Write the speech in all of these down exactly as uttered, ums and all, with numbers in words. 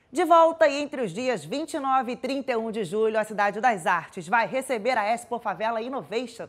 De volta e entre os dias vinte e nove e trinta e um de julho, a Cidade das Artes vai receber a Expo Favela Innovation.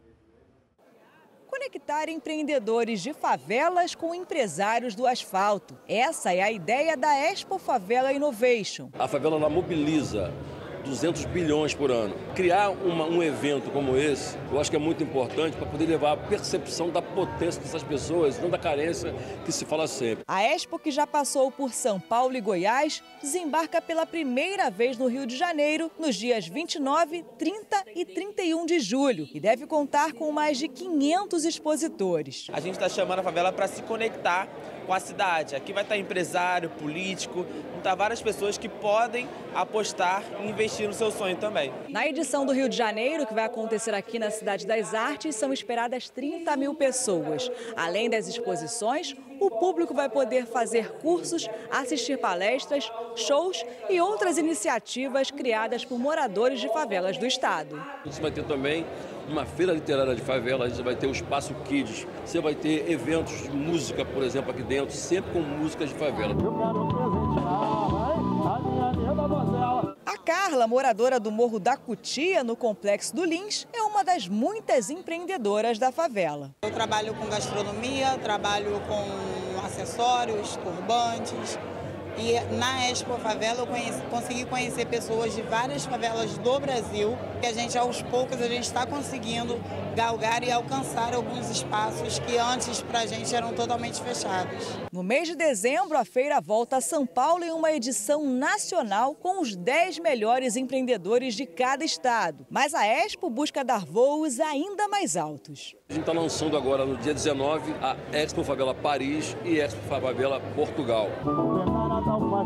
Conectar empreendedores de favelas com empresários do asfalto. Essa é a ideia da Expo Favela Innovation. A favela ela mobiliza duzentos bilhões por ano. Criar uma, um evento como esse, eu acho que é muito importante para poder levar a percepção da potência dessas pessoas, não da carência que se fala sempre. A Expo, que já passou por São Paulo e Goiás, desembarca pela primeira vez no Rio de Janeiro nos dias vinte e nove, trinta e trinta e um de julho e deve contar com mais de quinhentos expositores. A gente está chamando a favela para se conectar com a cidade. Aqui vai estar empresário, político, vão estar várias pessoas que podem apostar e investir no seu sonho também. Na edição do Rio de Janeiro, que vai acontecer aqui na Cidade das Artes, são esperadas trinta mil pessoas. Além das exposições, o público vai poder fazer cursos, assistir palestras, shows e outras iniciativas criadas por moradores de favelas do estado. Você vai ter também uma feira literária de favela, você vai ter o Espaço Kids, você vai ter eventos de música, por exemplo, aqui dentro, sempre com músicas de favela. A Carla, moradora do Morro da Cutia, no Complexo do Lins, é uma das muitas empreendedoras da favela. Eu trabalho com gastronomia, trabalho com acessórios, turbantes. E na Expo Favela eu conheci, consegui conhecer pessoas de várias favelas do Brasil, que a gente, aos poucos, a gente está conseguindo galgar e alcançar alguns espaços que antes para a gente eram totalmente fechados. No mês de dezembro, a feira volta a São Paulo em uma edição nacional com os dez melhores empreendedores de cada estado. Mas a Expo busca dar voos ainda mais altos. A gente está lançando agora, no dia dezenove, a Expo Favela Paris e Expo Favela Portugal.